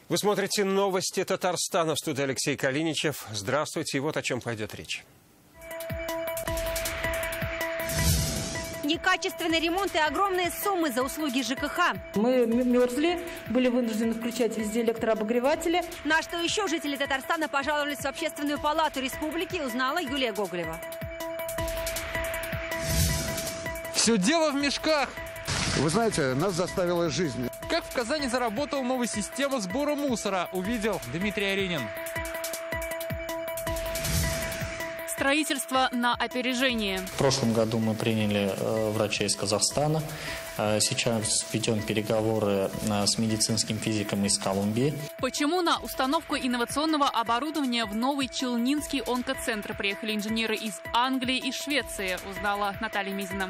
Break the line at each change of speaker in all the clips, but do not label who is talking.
Вы смотрите новости Татарстана. В студии Алексей Калиничев. Здравствуйте. И вот о чем пойдет речь.
Некачественный ремонт и огромные суммы за услуги ЖКХ.
Мы мерзли, были вынуждены включать везде электрообогреватели.
На что еще жители Татарстана пожаловались в Общественную палату республики, узнала Юлия Гоголева.
Все дело в мешках.
Вы знаете, нас заставила жизнь.
Как в Казани заработала новая система сбора мусора, увидел Дмитрий Аренин.
Строительство на опережение.
В прошлом году мы приняли врача из Казахстана. Сейчас ведем переговоры с медицинским физиком из Колумбии.
Почему на установку инновационного оборудования в новый Челнинский онкоцентр приехали инженеры из Англии и Швеции, узнала Наталья Мизина.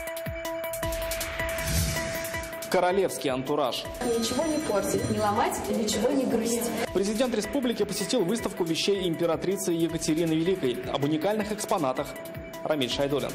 Королевский антураж.
Ничего не портить, не ломать, ничего не грызть.
Президент республики посетил выставку вещей императрицы Екатерины Великой. Об уникальных экспонатах Рамиль Шайдуллин.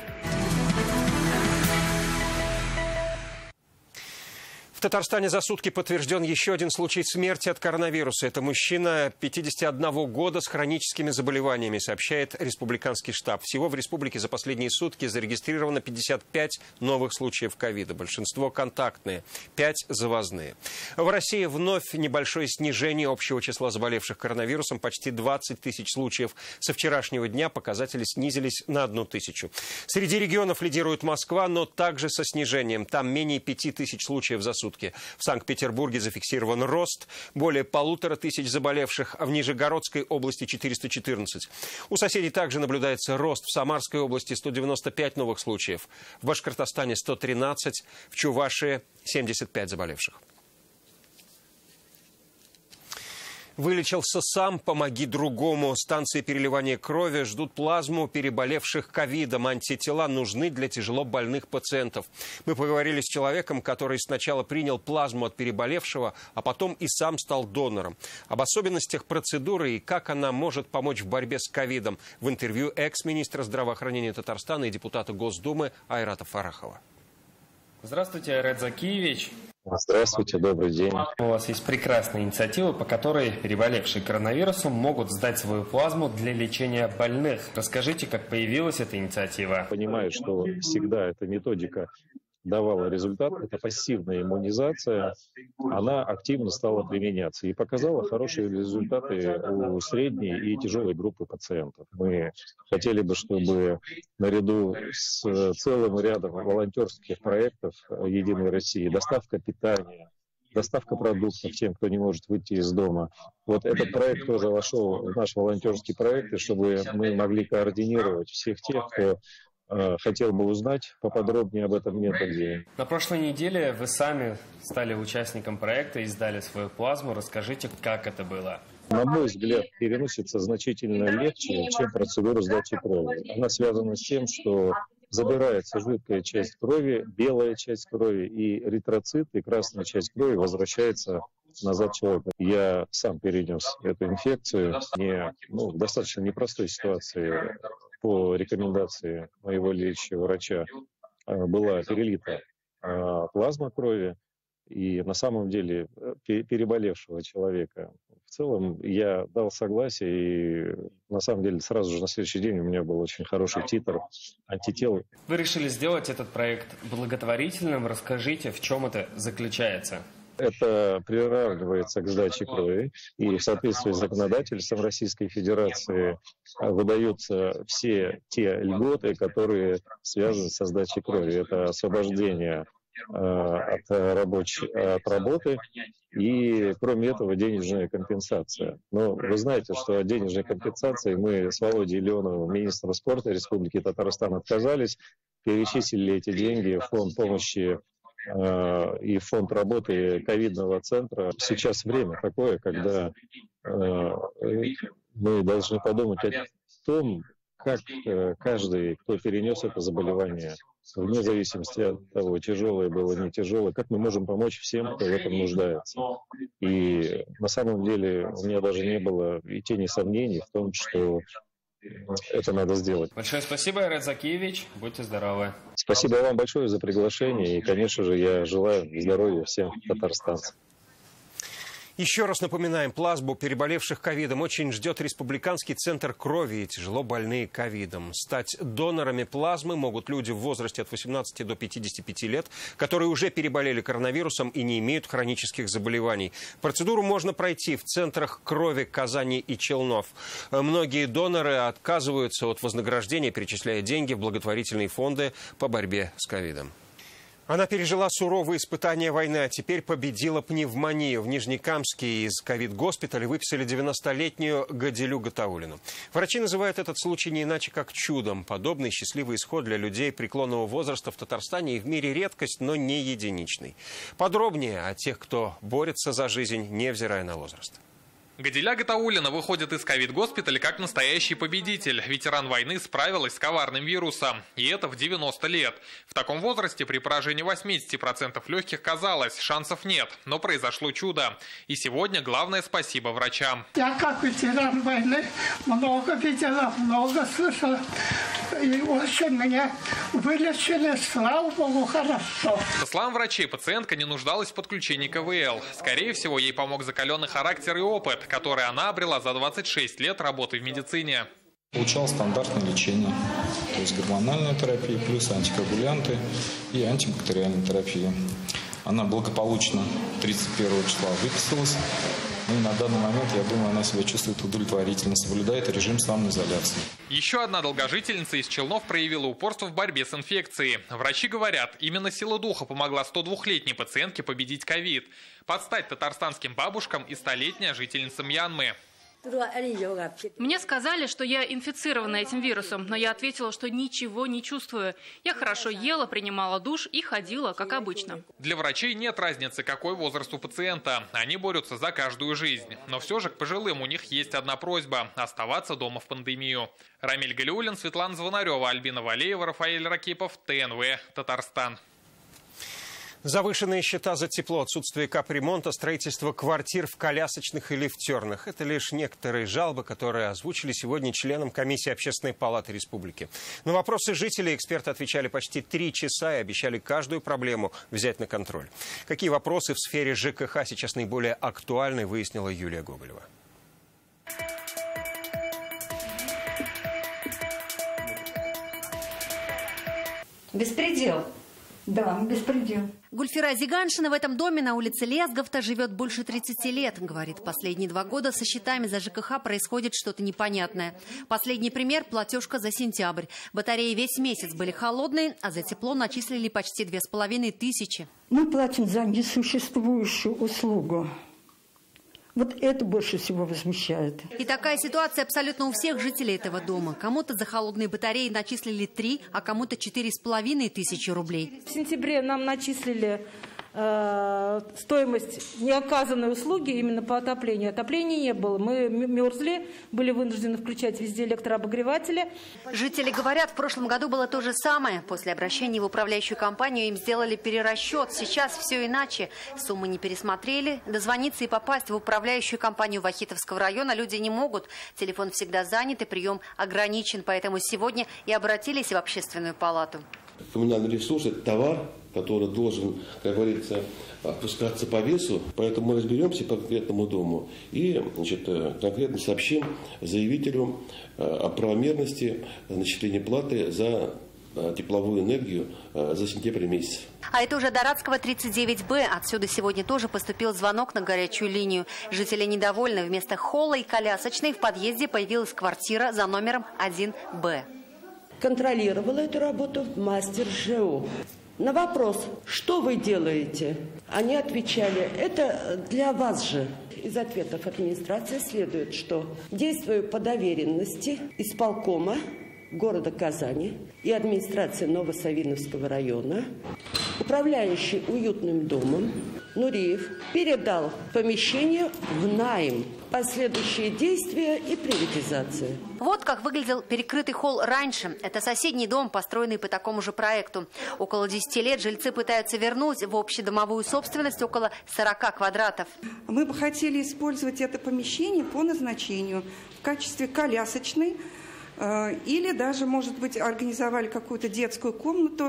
В Татарстане за сутки подтвержден еще один случай смерти от коронавируса. Это мужчина 51 года с хроническими заболеваниями, сообщает республиканский штаб. Всего в республике за последние сутки зарегистрировано 55 новых случаев ковида. Большинство контактные, 5 завозные. В России вновь небольшое снижение общего числа заболевших коронавирусом. Почти 20 тысяч случаев. Со вчерашнего дня показатели снизились на 1 тысячу. Среди регионов лидирует Москва, но также со снижением. Там менее 5 тысяч случаев за сутки. В Санкт-Петербурге зафиксирован рост. Более 1500 заболевших, а в Нижегородской области 414. У соседей также наблюдается рост. В Самарской области 195 новых случаев. В Башкортостане 113. В Чувашии 75 заболевших. Вылечился сам, помоги другому. Станции переливания крови ждут плазму переболевших ковидом. Антитела нужны для тяжело больных пациентов. Мы поговорили с человеком, который сначала принял плазму от переболевшего, а потом и сам стал донором. Об особенностях процедуры и как она может помочь в борьбе с ковидом в интервью экс-министра здравоохранения Татарстана и депутата Госдумы Айрата Фарахова.
Здравствуйте, Айрат Закиевич.
Здравствуйте, добрый день.
У вас есть прекрасная инициатива, по которой переболевшие коронавирусом могут сдать свою плазму для лечения больных. Расскажите, как появилась эта инициатива?
Понимаю, что всегда эта методика давала результат, это пассивная иммунизация, она активно стала применяться и показала хорошие результаты у средней и тяжелой группы пациентов. Мы хотели бы, чтобы наряду с целым рядом волонтерских проектов «Единой России», доставка питания, доставка продуктов тем, кто не может выйти из дома. Вот этот проект тоже вошел в наш волонтерский проект, и чтобы мы могли координировать всех тех, кто хотел бы узнать поподробнее об этом методе.
На прошлой неделе вы сами стали участником проекта и сдали свою плазму. Расскажите, как это было?
На мой взгляд, переносится значительно легче, чем процедура сдачи крови. Она связана с тем, что забирается жидкая часть крови, белая часть крови, и эритроциты, красная часть крови возвращается назад человека. Я сам перенес эту инфекцию в достаточно непростой ситуации. По рекомендации моего лечащего врача была перелита плазма крови, и на самом деле переболевшего человека. В целом я дал согласие, и на самом деле сразу же на следующий день у меня был очень хороший титр антител.
Вы решили сделать этот проект благотворительным. Расскажите, в чем это заключается?
Это приравнивается к сдаче крови, и в соответствии с законодательством Российской Федерации выдаются все те льготы, которые связаны со сдачей крови. Это освобождение от работы и, кроме этого, денежная компенсация. Но вы знаете, что от денежной компенсации мы с Володей Леоновым, министром спорта Республики Татарстан, отказались, перечислили эти деньги в фонд помощи и фонд работы ковидного центра. Сейчас время такое, когда мы должны подумать о том, как каждый, кто перенес это заболевание, вне зависимости от того, тяжелое было, не тяжелое, как мы можем помочь всем, кто в этом нуждается. И на самом деле у меня даже не было и тени сомнений в том, что это надо сделать.
Большое спасибо, Айрат Закиевич. Будьте здоровы.
Спасибо вам большое за приглашение. И, конечно же, я желаю здоровья всем татарстанцам.
Еще раз напоминаем, плазму переболевших ковидом очень ждет Республиканский центр крови и тяжело больные ковидом. Стать донорами плазмы могут люди в возрасте от 18 до 55 лет, которые уже переболели коронавирусом и не имеют хронических заболеваний. Процедуру можно пройти в центрах крови Казани и Челнов. Многие доноры отказываются от вознаграждения, перечисляя деньги в благотворительные фонды по борьбе с ковидом. Она пережила суровые испытания войны, а теперь победила пневмонию. В Нижнекамске из ковид-госпиталя выписали 90-летнюю Гадилю Гатауллину. Врачи называют этот случай не иначе как чудом. Подобный счастливый исход для людей преклонного возраста в Татарстане и в мире редкость, но не единичный. Подробнее о тех, кто борется за жизнь, невзирая на возраст.
Гадиля Гатауллина выходит из ковид-госпиталя как настоящий победитель. Ветеран войны справилась с коварным вирусом. И это в 90 лет. В таком возрасте при поражении 80% легких казалось, шансов нет. Но произошло чудо. И сегодня главное спасибо врачам.
Я как ветеран войны много видела, много слышала. И очень меня вылечили, слава богу, хорошо.
По словам врачей, пациентка не нуждалась в подключении КВЛ. Скорее всего, ей помог закаленный характер и опыт, который она обрела за 26 лет работы в медицине.
Получал стандартное лечение, то есть гормональная терапия, плюс антикоагулянты и антибактериальная терапия. Она благополучно 31 числа выписалась. И на данный момент, я думаю, она себя чувствует удовлетворительно, соблюдает режим самоизоляции.
Еще одна долгожительница из Челнов проявила упорство в борьбе с инфекцией. Врачи говорят, именно сила духа помогла 102-летней пациентке победить ковид. Подстать татарстанским бабушкам и 100-летняя жительница Мьянмы.
Мне сказали, что я инфицирована этим вирусом, но я ответила, что ничего не чувствую. Я хорошо ела, принимала душ и ходила, как обычно.
Для врачей нет разницы, какой возраст у пациента. Они борются за каждую жизнь. Но все же к пожилым у них есть одна просьба – оставаться дома в пандемию. Рамиль Галиуллин, Светлана Звонарева, Альбина Валеева, Рафаэль Ракипов, ТНВ, Татарстан.
Завышенные счета за тепло, отсутствие капремонта, строительство квартир в колясочных и лифтерных – это лишь некоторые жалобы, которые озвучили сегодня членам комиссии Общественной палаты республики. На вопросы жителей эксперты отвечали почти 3 часа и обещали каждую проблему взять на контроль. Какие вопросы в сфере ЖКХ сейчас наиболее актуальны, выяснила Юлия Гоголева.
Беспредел. Да, беспредел.
Гульфира Зиганшина в этом доме на улице Лезговта живет больше 30 лет. Говорит, последние 2 года со счетами за ЖКХ происходит что-то непонятное. Последний пример – платежка за сентябрь. Батареи весь месяц были холодные, а за тепло начислили почти 2500.
Мы платим за несуществующую услугу. Вот это больше всего возмущает.
И такая ситуация абсолютно у всех жителей этого дома. Кому-то за холодные батареи начислили 3, а кому-то 4500 рублей.
В сентябре нам начислили стоимость неоказанной услуги именно по отоплению. Отопления не было. Мы мерзли, были вынуждены включать везде электрообогреватели.
Жители говорят, в прошлом году было то же самое. После обращения в управляющую компанию им сделали перерасчет. Сейчас все иначе. Суммы не пересмотрели. Дозвониться и попасть в управляющую компанию Вахитовского района люди не могут. Телефон всегда занят и прием ограничен. Поэтому сегодня и обратились в общественную палату.
Коммунальный ресурс – это товар, который должен, как говорится, опускаться по весу. Поэтому мы разберемся по конкретному дому и, конкретно сообщим заявителю о правомерности начисления платы за тепловую энергию за сентябрь месяц.
А это уже Дорадского 39Б. Отсюда сегодня тоже поступил звонок на горячую линию. Жители недовольны. Вместо холла и колясочной в подъезде появилась квартира за номером 1Б.
Контролировала эту работу мастер ЖЭО. На вопрос, что вы делаете, они отвечали, это для вас же. Из ответов администрации следует, что действую по доверенности исполкома города Казани и администрации Новосавиновского района, управляющий уютным домом Нуриев передал помещение в найм. Последующие действия и приватизация.
Вот как выглядел перекрытый холл раньше. Это соседний дом, построенный по такому же проекту. Около 10 лет жильцы пытаются вернуть в общедомовую собственность около 40 квадратов.
Мы бы хотели использовать это помещение по назначению в качестве колясочной или даже, может быть, организовали какую-то детскую комнату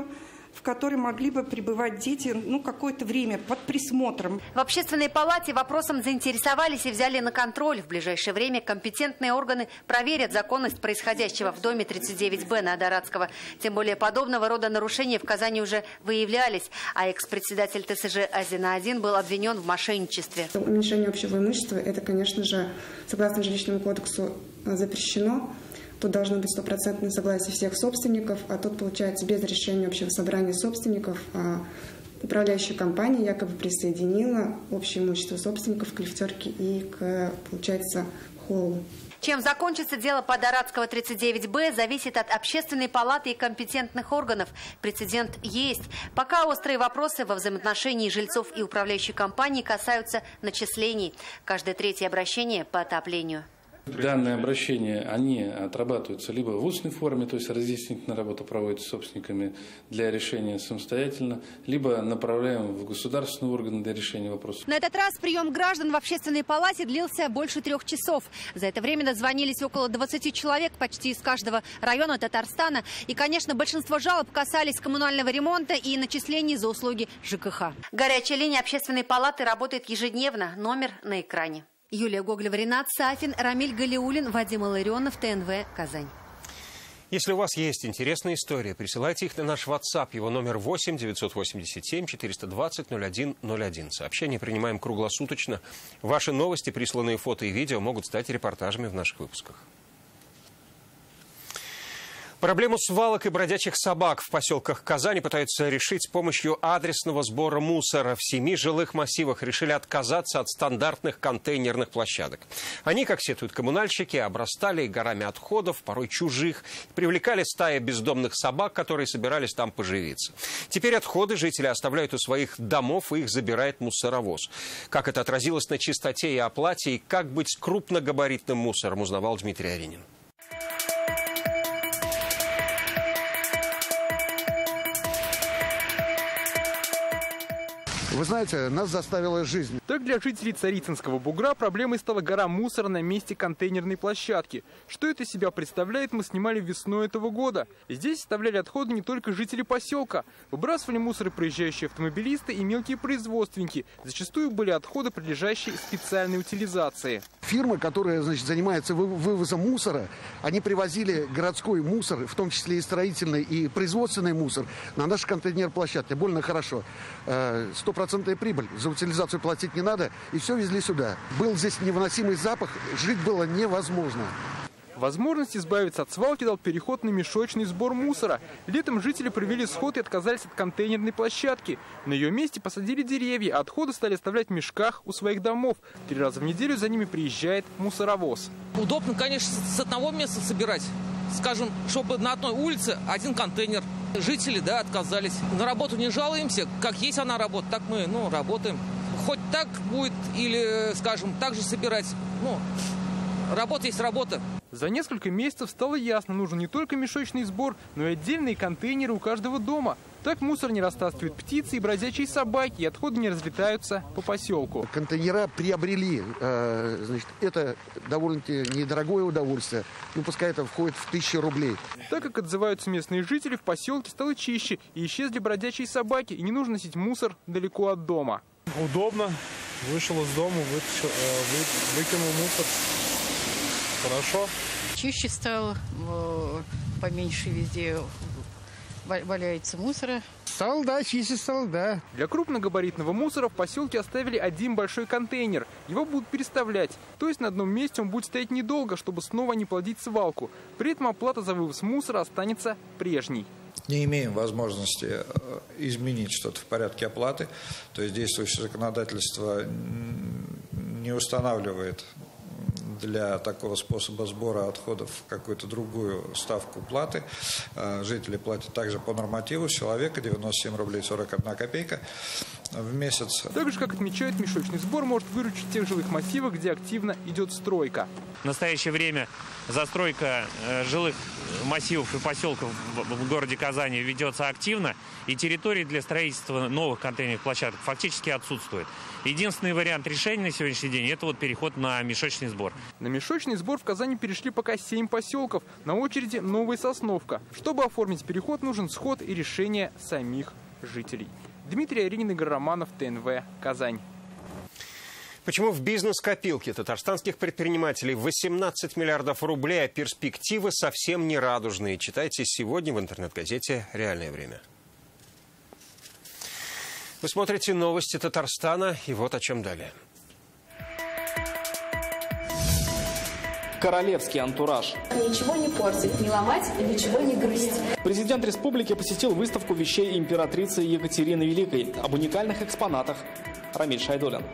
в которой могли бы пребывать дети какое-то время под присмотром.
В общественной палате вопросом заинтересовались и взяли на контроль. В ближайшее время компетентные органы проверят законность происходящего в доме 39Б на Адаратского. Тем более подобного рода нарушения в Казани уже выявлялись. А экс-председатель ТСЖ Азина-1 был обвинен в мошенничестве.
Уменьшение общего имущества – это, конечно же, согласно жилищному кодексу, запрещено. Тут должно быть стопроцентное согласие всех собственников, а тут, получается, без решения общего собрания собственников управляющая компания якобы присоединила общее имущество собственников к лифтерке и к, получается, холлу.
Чем закончится дело по Адаратского 39Б, зависит от общественной палаты и компетентных органов. Прецедент есть. Пока острые вопросы во взаимоотношении жильцов и управляющей компании касаются начислений. Каждое третье обращение по отоплению.
Данные обращения, они отрабатываются либо в устной форме, то есть разъяснительная работа проводится собственниками для решения самостоятельно, либо направляем в государственные органы для решения вопросов.
На этот раз прием граждан в общественной палате длился больше 3 часов. За это время дозвонились около 20 человек, почти из каждого района Татарстана. И, конечно, большинство жалоб касались коммунального ремонта и начислений за услуги ЖКХ. Горячая линия общественной палаты работает ежедневно. Номер на экране. Юлия Гоголева, Ренат Сафин, Рамиль Галиуллин, Вадим Илларионов, ТНВ, Казань.
Если у вас есть интересные истории, присылайте их на наш WhatsApp. Его номер 8 987 420 0101. Сообщения принимаем круглосуточно. Ваши новости, присланные фото и видео могут стать репортажами в наших выпусках. Проблему свалок и бродячих собак в поселках Казани пытаются решить с помощью адресного сбора мусора. В 7 жилых массивах решили отказаться от стандартных контейнерных площадок. Они, как сетуют коммунальщики, обрастали горами отходов, порой чужих, привлекали стаи бездомных собак, которые собирались там поживиться. Теперь отходы жители оставляют у своих домов, и их забирает мусоровоз. Как это отразилось на чистоте и оплате, и как быть с крупногабаритным мусором, узнавал Дмитрий Аринин.
Вы знаете, нас заставила жизнь.
Так для жителей Царицынского бугра проблемой стала гора мусора на месте контейнерной площадки. Что это из себя представляет, мы снимали весной этого года. Здесь оставляли отходы не только жители поселка. Выбрасывали мусор и проезжающие автомобилисты и мелкие производственники. Зачастую были отходы, подлежащие специальной утилизации.
Фирма, которая, занимается вывозом мусора, они привозили городской мусор, в том числе и строительный, и производственный мусор, на наши контейнер-площадки. Больно хорошо. 100% прибыль. За утилизацию платить не надо. И все везли сюда. Был здесь невыносимый запах. Жить было невозможно.
Возможность избавиться от свалки дал переход на мешочный сбор мусора. Летом жители провели сход и отказались от контейнерной площадки. На ее месте посадили деревья, а отходы стали оставлять в мешках у своих домов. 3 раза в неделю за ними приезжает мусоровоз.
Удобно, конечно, с одного места собирать. Скажем, чтобы на одной улице один контейнер. Жители, отказались. На работу не жалуемся. Как есть она работа, так мы, работаем. Хоть так будет или, скажем, так же собирать. Работа есть работа.
За несколько месяцев стало ясно, нужен не только мешочный сбор, но и отдельные контейнеры у каждого дома. Так мусор не растаскивают птицы и бродячие собаки, и отходы не разлетаются по поселку.
Контейнера приобрели, это довольно-таки недорогое удовольствие, пускай это входит в 1000 рублей.
Так как отзываются местные жители, в поселке стало чище, и исчезли бродячие собаки, и не нужно носить мусор далеко от дома.
Удобно, вышел из дома, выкинул мусор. Хорошо.
Чище стало, поменьше везде валяется мусора.
Стал, чище стал, да.
Для крупногабаритного мусора в поселке оставили один большой контейнер. Его будут переставлять. То есть на одном месте он будет стоять недолго, чтобы снова не плодить свалку. При этом оплата за вывоз мусора останется прежней.
Не имеем возможности изменить что-то в порядке оплаты. То есть действующее законодательство не устанавливает для такого способа сбора отходов какую-то другую ставку платы. Жители платят также по нормативу с человека 97 рублей 41 копейка в месяц.
Так же, как отмечают, мешочный сбор может выручить в тех жилых массивах, где активно идет стройка.
В настоящее время застройка жилых массивов и поселков в городе Казани ведется активно, и территории для строительства новых контейнерных площадок фактически отсутствует. Единственный вариант решения на сегодняшний день – это переход на мешочный сбор.
На мешочный сбор в Казани перешли пока 7 поселков. На очереди Новая Сосновка. Чтобы оформить переход, нужен сход и решение самих жителей. Дмитрий Аринин, Игорь Романов, ТНВ, Казань.
Почему в бизнес-копилке татарстанских предпринимателей 18 миллиардов рублей, а перспективы совсем не радужные? Читайте сегодня в интернет-газете «Реальное время». Вы смотрите новости Татарстана, и вот о чем далее.
Королевский антураж.
Ничего не портить, не ломать и ничего не грызть.
Президент республики посетил выставку вещей императрицы Екатерины Великой. Об уникальных экспонатах Рамиль Шайдуллин.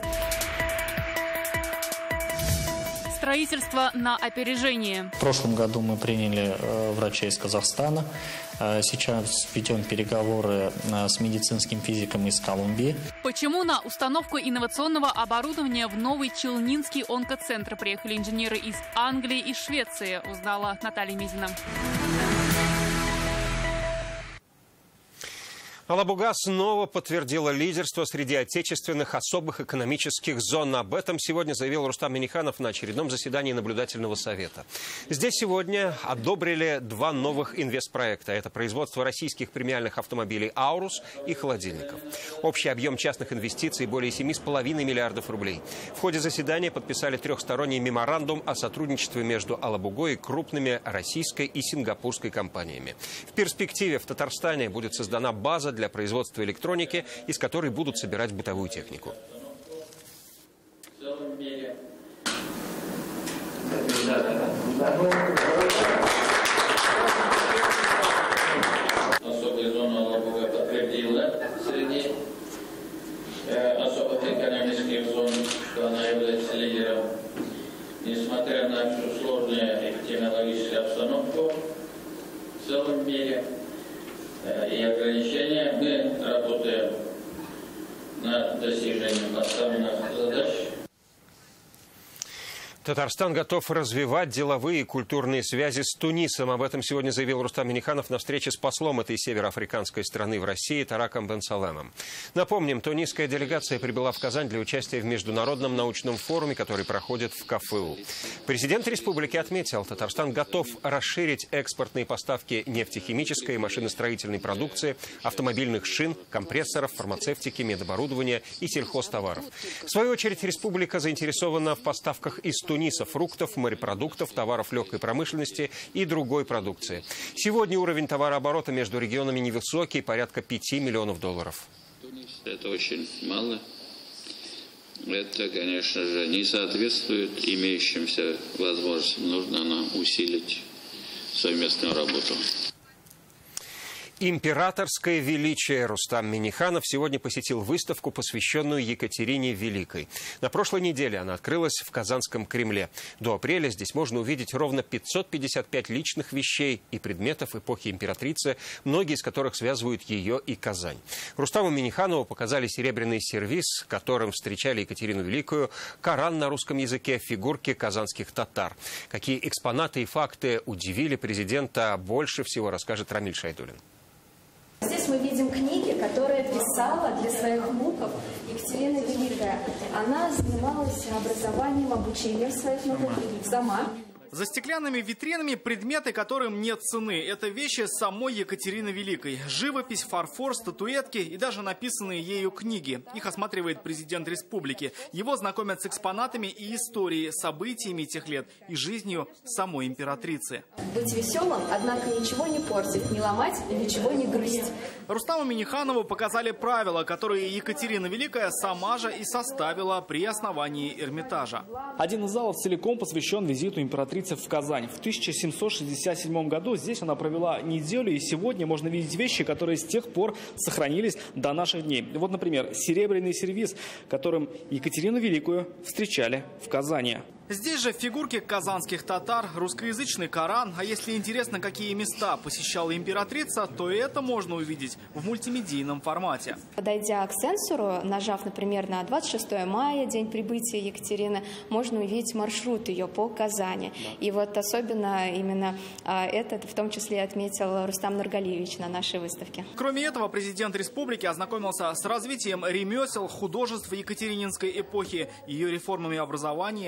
Строительство на опережение.
В прошлом году мы приняли врача из Казахстана. Сейчас ведем переговоры с медицинским физиком из Колумбии.
Почему на установку инновационного оборудования в новый Челнинский онкоцентр приехали инженеры из Англии и Швеции, узнала Наталья Мизина.
Алабуга снова подтвердила лидерство среди отечественных особых экономических зон. Об этом сегодня заявил Рустам Минниханов на очередном заседании наблюдательного совета. Здесь сегодня одобрили 2 новых инвестпроекта. Это производство российских премиальных автомобилей «Аурус» и холодильников. Общий объем частных инвестиций более 7,5 миллиардов рублей. В ходе заседания подписали 3-сторонний меморандум о сотрудничестве между Алабугой и крупными российской и сингапурской компаниями. В перспективе в Татарстане будет создана база для производства электроники, из которой будут собирать бытовую технику.
Особую зону Алабуга подтвердила среди особых экономических зон, что она является лидером. Несмотря на всю сложную эпидемиологическую обстановку в целом мире и ограничения, мы работаем над достижением поставленных задач.
Татарстан готов развивать деловые и культурные связи с Тунисом. Об этом сегодня заявил Рустам Минниханов на встрече с послом этой североафриканской страны в России Тараком Бен Салемом. Напомним, тунисская делегация прибыла в Казань для участия в международном научном форуме, который проходит в КФУ. Президент республики отметил, Татарстан готов расширить экспортные поставки нефтехимической и машиностроительной продукции, автомобильных шин, компрессоров, фармацевтики, медоборудования и сельхозтоваров. В свою очередь, республика заинтересована в поставках из Туниса фруктов, морепродуктов, товаров легкой промышленности и другой продукции. Сегодня уровень товарооборота между регионами невысокий, порядка 5 миллионов долларов.
Это очень мало. Это, конечно же, не соответствует имеющимся возможностям. Нужно нам усилить совместную работу.
Императорское величие. Рустам Минниханов сегодня посетил выставку, посвященную Екатерине Великой. На прошлой неделе она открылась в Казанском Кремле. До апреля здесь можно увидеть ровно 555 личных вещей и предметов эпохи императрицы, многие из которых связывают ее и Казань. Рустаму Минниханову показали серебряный сервиз, которым встречали Екатерину Великую, Коран на русском языке, фигурки казанских татар. Какие экспонаты и факты удивили президента, больше всего расскажет Рамиль Шайдуллин.
Здесь мы видим книги, которые писала для своих внуков Екатерина Великая. Она занималась образованием, обучением своих внуков сама.
За стеклянными витринами предметы, которым нет цены. Это вещи самой Екатерины Великой. Живопись, фарфор, статуэтки и даже написанные ею книги. Их осматривает президент республики. Его знакомят с экспонатами и историей, событиями тех лет и жизнью самой императрицы.
Быть веселым, однако ничего не портить, не ломать и ничего не грызть.
Рустаму Минниханову показали правила, которые Екатерина Великая сама же и составила при основании Эрмитажа. Один из залов целиком посвящен визиту императрицы в Казань. В 1767 году здесь она провела неделю, и сегодня можно видеть вещи, которые с тех пор сохранились до наших дней. Вот, например, серебряный сервиз, которым Екатерину Великую встречали в Казани. Здесь же фигурки казанских татар, русскоязычный Коран. А если интересно, какие места посещала императрица, то это можно увидеть в мультимедийном формате.
Подойдя к сенсору, нажав, например, на 26 мая, день прибытия Екатерины, можно увидеть маршрут ее по Казани. Да. И вот особенно именно это в том числе отметил Рустам Нургалиевич на нашей выставке.
Кроме этого, президент республики ознакомился с развитием ремесел, художеств Екатерининской эпохи, ее реформами образования и развития.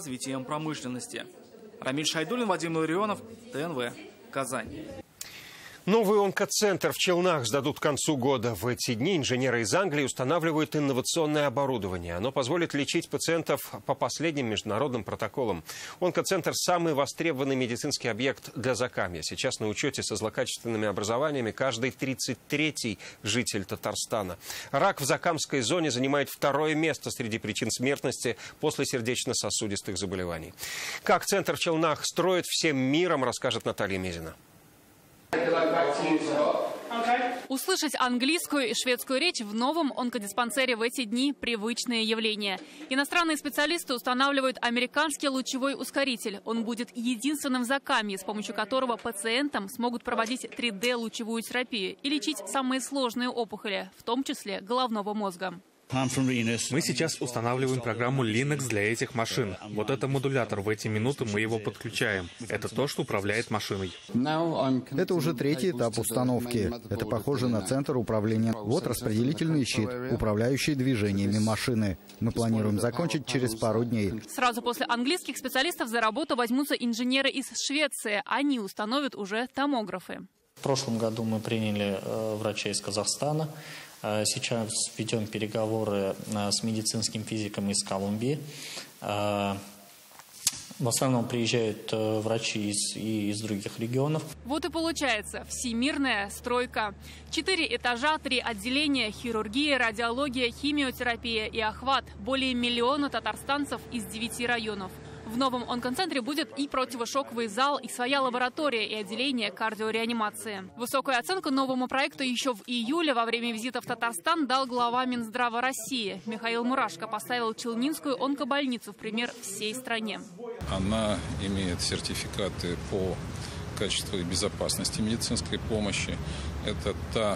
развитием промышленности. Рамиль Шайдуллин, Вадим Ларионов, ТНВ, Казань.
Новый онкоцентр в Челнах сдадут к концу года. В эти дни инженеры из Англии устанавливают инновационное оборудование. Оно позволит лечить пациентов по последним международным протоколам. Онкоцентр – самый востребованный медицинский объект для Закамья. Сейчас на учете со злокачественными образованиями каждый 33-й житель Татарстана. Рак в Закамской зоне занимает второе место среди причин смертности после сердечно-сосудистых заболеваний. Как центр в Челнах строят всем миром, расскажет Наталья Мезина.
Услышать английскую и шведскую речь в новом онкодиспансере в эти дни – привычное явление. Иностранные специалисты устанавливают американский лучевой ускоритель. Он будет единственным в Закамье, с помощью которого пациентам смогут проводить 3D-лучевую терапию и лечить самые сложные опухоли, в том числе головного мозга.
Мы сейчас устанавливаем программу Linux для этих машин. Вот это модулятор. В эти минуты мы его подключаем. Это то, что управляет машиной.
Это уже третий этап установки. Это похоже на центр управления. Вот распределительный щит, управляющий движениями машины. Мы планируем закончить через пару дней.
Сразу после английских специалистов за работу возьмутся инженеры из Швеции. Они установят уже томографы.
В прошлом году мы приняли врача из Казахстана. Сейчас ведем переговоры с медицинским физиком из Колумбии. В основном приезжают врачи из других регионов.
Вот и получается всемирная стройка. 4 этажа, 3 отделения: хирургия, радиология, химиотерапия и охват. Более 1 миллиона татарстанцев из 9 районов. В новом онкоцентре будет и противошоковый зал, и своя лаборатория, и отделение кардиореанимации. Высокую оценку новому проекту еще в июле во время визита в Татарстан дал глава Минздрава России. Михаил Мурашко поставил Челнинскую онкобольницу в пример всей стране.
Она имеет сертификаты по качеству и безопасности медицинской помощи. Это та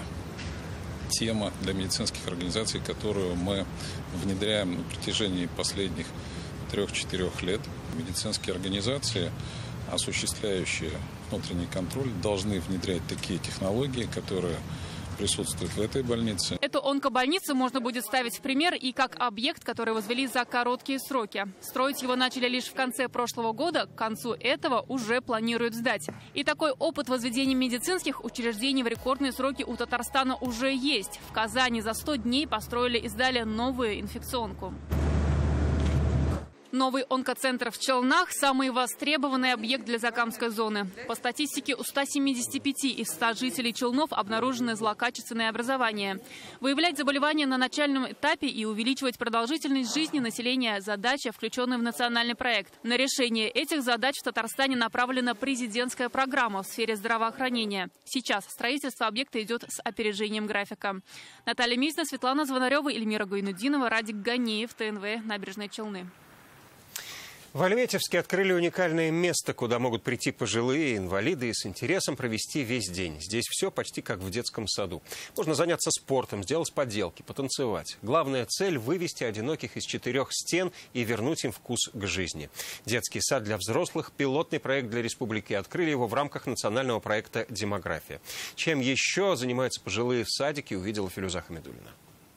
тема для медицинских организаций, которую мы внедряем на протяжении последних 3-4 лет. Медицинские организации, осуществляющие внутренний контроль, должны внедрять такие технологии, которые присутствуют в этой больнице.
Эту онкобольницу можно будет ставить в пример и как объект, который возвели за короткие сроки. Строить его начали лишь в конце прошлого года, к концу этого уже планируют сдать. И такой опыт возведения медицинских учреждений в рекордные сроки у Татарстана уже есть. В Казани за 100 дней построили и сдали новую инфекционку. Новый онкоцентр в Челнах – самый востребованный объект для Закамской зоны. По статистике, у 175 из 100 жителей Челнов обнаружены злокачественные образования. Выявлять заболевания на начальном этапе и увеличивать продолжительность жизни населения – задача, включенная в национальный проект. На решение этих задач в Татарстане направлена президентская программа в сфере здравоохранения. Сейчас строительство объекта идет с опережением графика. Наталья Мизна, Светлана Звонарева, Эльмира Гайнудинова, Радик Ганеев, ТНВ, Набережные Челны.
В Альметьевске открыли уникальное место, куда могут прийти пожилые, инвалиды и с интересом провести весь день. Здесь все почти как в детском саду. Можно заняться спортом, сделать поделки, потанцевать. Главная цель – вывести одиноких из 4 стен и вернуть им вкус к жизни. Детский сад для взрослых – пилотный проект для республики. Открыли его в рамках национального проекта «Демография». Чем еще занимаются пожилые в садике, увидела Филюза Хамидуллина.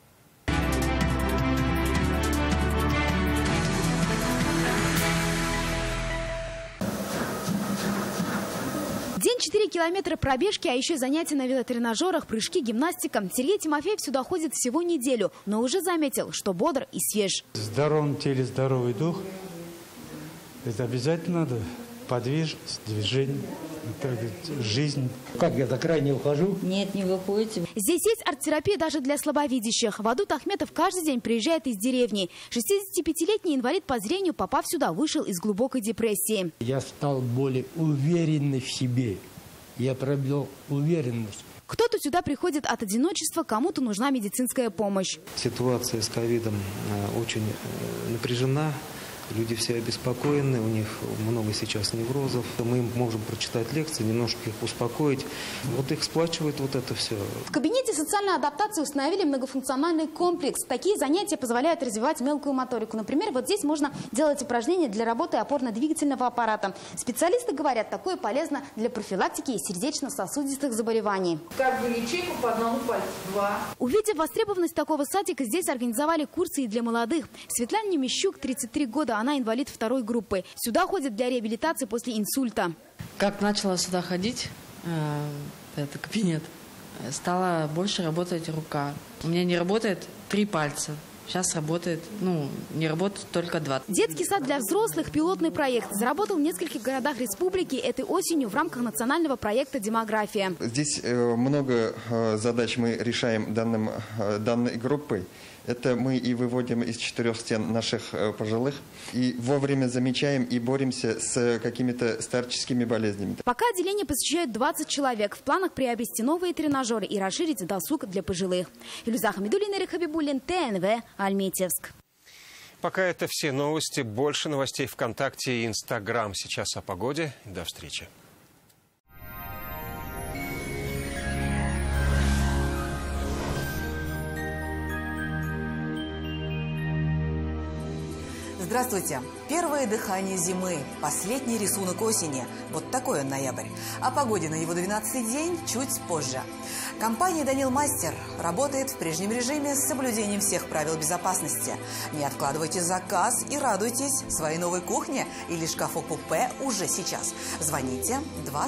День 4 километра пробежки, а еще занятия на велотренажерах, прыжки, гимнастика. Сергей Тимофеев сюда ходит всего неделю, но уже заметил, что бодр и свеж.
В здоровом теле здоровый дух. Это обязательно надо. Подвижность, движение, жизнь. Как я до края не ухожу?
Нет, не выходите. Здесь есть арт-терапия даже для слабовидящих. Вадут Ахметов каждый день приезжает из деревни. 65-летний инвалид по зрению, попав сюда, вышел из глубокой депрессии.
Я стал более уверенный в себе. Я приобрел уверенность.
Кто-то сюда приходит от одиночества, кому-то нужна медицинская помощь.
Ситуация с ковидом очень напряжена. Люди все обеспокоены, у них много сейчас неврозов. Мы им можем прочитать лекции, немножко их успокоить. Вот их сплачивает вот это все.
В кабинете социальной адаптации установили многофункциональный комплекс. Такие занятия позволяют развивать мелкую моторику. Например, вот здесь можно делать упражнения для работы опорно-двигательного аппарата. Специалисты говорят, такое полезно для профилактики сердечно-сосудистых заболеваний.
Каждую ячейку по одному пальцу. 2.
Увидев востребованность такого садика, здесь организовали курсы и для молодых. Светлане Мещук 33 года. она инвалид 2-й группы. Сюда ходит для реабилитации после инсульта.
Как начала сюда ходить, это кабинет, стала больше работать рука. У меня не работает 3 пальца. Сейчас работает, не работает только 2.
Детский сад для взрослых – пилотный проект. Заработал в нескольких городах республики этой осенью в рамках национального проекта «Демография».
Здесь много задач мы решаем данной группой. Это мы и выводим из 4 стен наших пожилых, и вовремя замечаем и боремся с какими-то старческими болезнями.
Пока отделение посещают 20 человек. В планах приобрести новые тренажеры и расширить досуг для пожилых. Илюза Хамидуллина, Ирина Хабибуллин, ТНВ, Альметьевск.
Пока это все новости. Больше новостей ВКонтакте и Инстаграм. Сейчас о погоде. До встречи.
Здравствуйте! Первое дыхание зимы, последний рисунок осени. Вот такой он ноябрь. О погоде на его 12-й день чуть позже. Компания «Данил Мастер» работает в прежнем режиме с соблюдением всех правил безопасности. Не откладывайте заказ и радуйтесь своей новой кухне или шкафу-купе уже сейчас. Звоните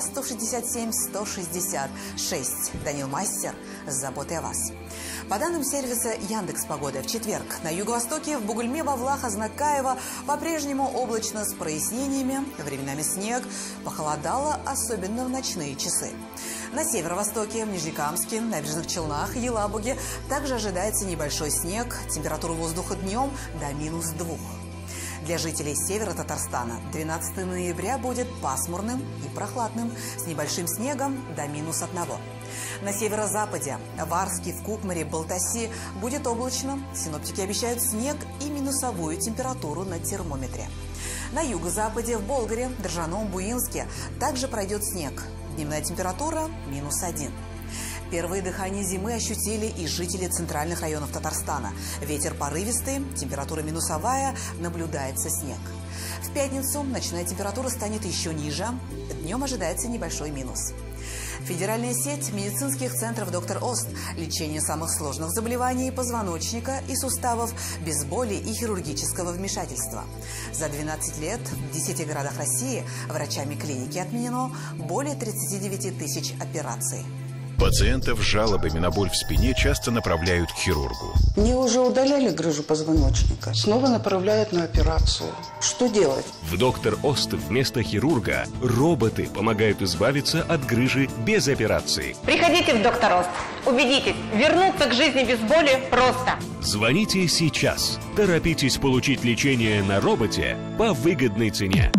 2-167-166. «Данил Мастер» с заботой о вас. По данным сервиса Яндекс.Погода, в четверг на юго-востоке в Бугульме, Вавлах, Азнакаево по-прежнему облачно с прояснениями, временами снег, похолодало, особенно в ночные часы. На северо-востоке, в Нижнекамске, Набережных Челнах, Елабуге также ожидается небольшой снег, температура воздуха днем до -2. Для жителей севера Татарстана 12 ноября будет пасмурным и прохладным, с небольшим снегом до -1. На северо-западе, в Арске, в Кукмаре, Балтаси будет облачно. Синоптики обещают снег и минусовую температуру на термометре. На юго-западе, в Болгаре, Држаном, Буинске также пройдет снег. Дневная температура -1. Первые дыхания зимы ощутили и жители центральных районов Татарстана. Ветер порывистый, температура минусовая, наблюдается снег. В пятницу ночная температура станет еще ниже, днем ожидается небольшой минус. Федеральная сеть медицинских центров «Доктор Ост» – лечение самых сложных заболеваний позвоночника и суставов без боли и хирургического вмешательства. За 12 лет в 10 городах России врачами клиники отменено более 39 тысяч операций.
Пациентов с жалобами на боль в спине часто направляют к хирургу.
Мне уже удаляли грыжу позвоночника. Снова направляют на операцию. Что делать?
В «Доктор Ост» вместо хирурга роботы помогают избавиться от грыжи без операции.
Приходите в «Доктор Ост». Убедитесь, вернуться к жизни без боли просто.
Звоните сейчас. Торопитесь получить лечение на роботе по выгодной цене.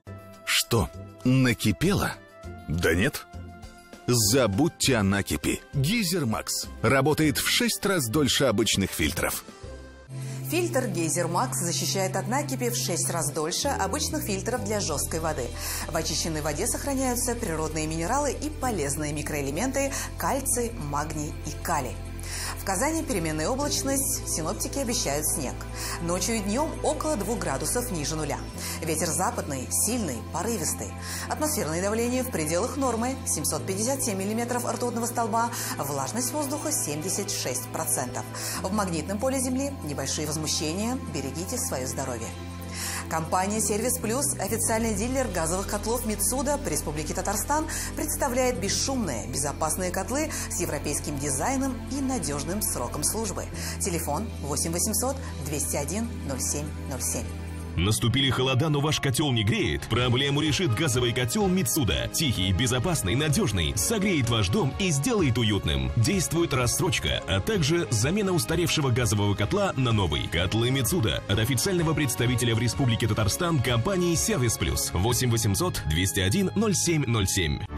Что, накипело? Да нет. Забудьте о накипи. Гейзер Макс работает в 6 раз дольше обычных фильтров.
Фильтр Гейзер Макс защищает от накипи в 6 раз дольше обычных фильтров для жесткой воды. В очищенной воде сохраняются природные минералы и полезные микроэлементы кальций, магний и калий. В Казани переменная облачность, синоптики обещают снег. Ночью и днем около 2 градусов ниже нуля. Ветер западный, сильный, порывистый. Атмосферное давление в пределах нормы 757 миллиметров ртутного столба, влажность воздуха 76%. В магнитном поле Земли небольшие возмущения, берегите свое здоровье. Компания «Сервис Плюс», официальный дилер газовых котлов Митсуда по Республике Татарстан, представляет бесшумные, безопасные котлы с европейским дизайном и надежным сроком службы. Телефон 8 800 201 0707.
Наступили холода, но ваш котел не греет? Проблему решит газовый котел Митсуда. Тихий, безопасный, надежный, согреет ваш дом и сделает уютным. Действует рассрочка, а также замена устаревшего газового котла на новый. Котлы Митсуда от официального представителя в Республике Татарстан компании «Сервис Плюс». 8 800 201 0707.